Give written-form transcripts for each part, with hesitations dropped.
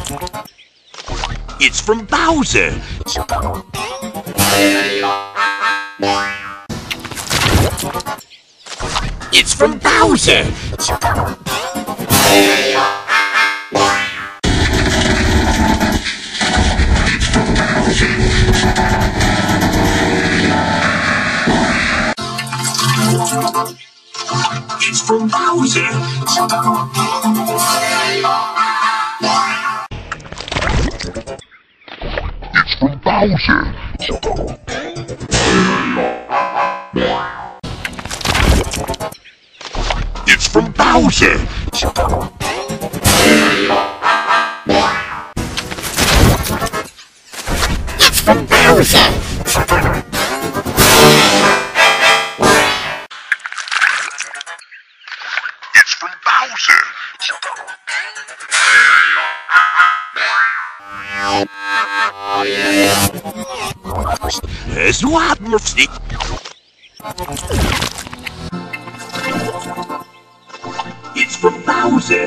It's from Bowser. It's from Bowser. It's from Bowser. It's from Bowser. It's from Bowser. It's from Bowser. It's from Bowser. It's what mercy. It's from Bowser.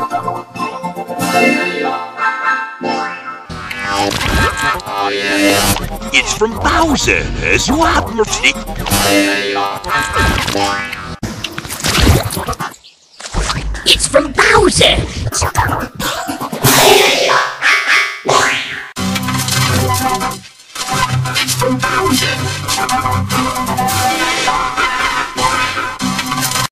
It's from Bowser. It's what mercy. It's from Bowser!